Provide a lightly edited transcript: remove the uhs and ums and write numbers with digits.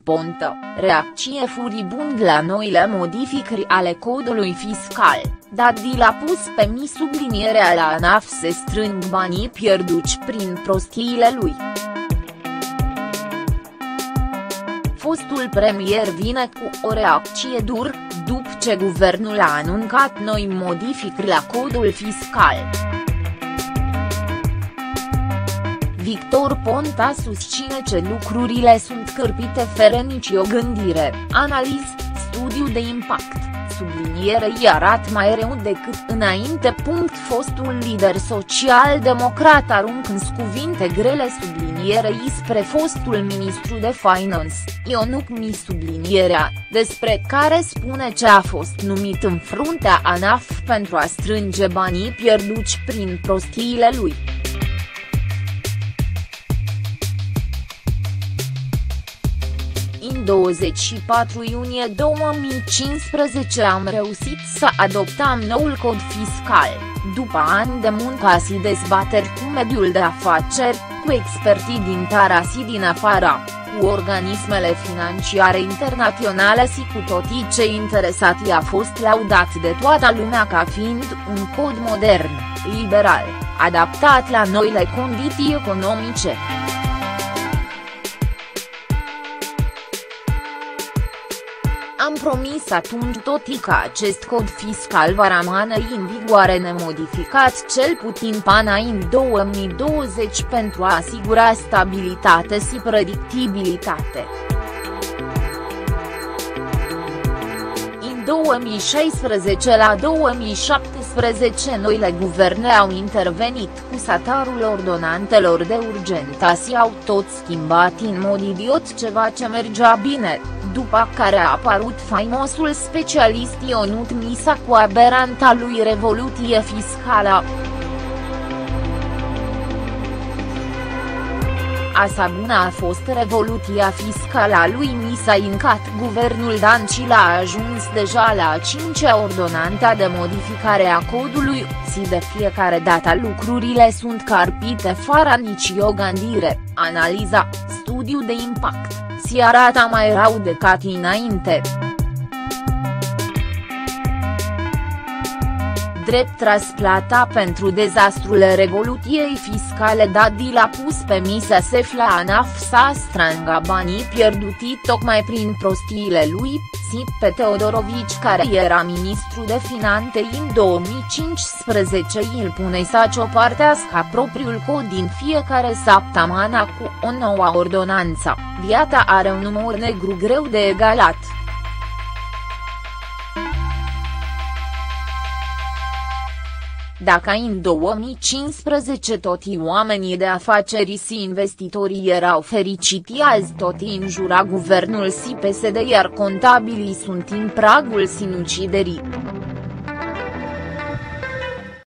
Ponta, reacție furibund la noile modificări ale codului fiscal, Dadi l-a pus pe sublinierea la ANAF se strâng banii pierduți prin prostiile lui. Fostul premier vine cu o reacție dură, după ce guvernul a anuncat noi modificări la codul fiscal. Victor Ponta susține că lucrurile sunt cârpite fără nicio gândire, analiză, studiu de impact, sublinierei arată mai rău decât înainte. Fostul lider social-democrat aruncă în cuvinte grele sublinierei spre fostul ministru de Finance, Ionuc sublinierea, despre care spune că a fost numit în fruntea ANAF pentru a strânge banii pierduți prin prostiile lui. În 24 iunie 2015 am reușit să adoptăm noul cod fiscal, după ani de muncă și dezbateri cu mediul de afaceri, cu experții din țara și din afara, cu organismele financiare internaționale și cu toți cei interesați. A fost laudat de toată lumea ca fiind un cod modern, liberal, adaptat la noile condiții economice. Am promis atunci toți că acest cod fiscal va rămâne în vigoare nemodificat cel puțin până în 2020 pentru a asigura stabilitate și predictibilitate. În 2016 la 2017 noile guverne au intervenit cu setarul ordonanțelor de urgență și au tot schimbat în mod idiot ceva ce mergea bine, după care a apărut faimosul specialist Ionut Misa cu aberanta lui revoluție fiscală. Asa bună a fost revoluția fiscală a lui Misa încat guvernul Dancil a ajuns deja la a 5-a ordonanță de modificare a codului, și de fiecare dată lucrurile sunt carpite fără nicio gândire, analiza, studiu de impact, și arată mai rău decât înainte. Drept răsplata pentru dezastrul revoluției fiscale. Dadi l-a pus pe Misa la ANAF să strângă banii pierduți tocmai prin prostiile lui, și pe Teodorovici, care era ministru de finanțe în 2015, îl pune să ciopartească propriul cod din fiecare săptămână cu o nouă ordonanță. Viața are un umor negru greu de egalat. Dacă în 2015 toți oamenii de afaceri și investitorii erau fericiți, azi toți înjura guvernul și PSD, iar contabilii sunt în pragul sinuciderii.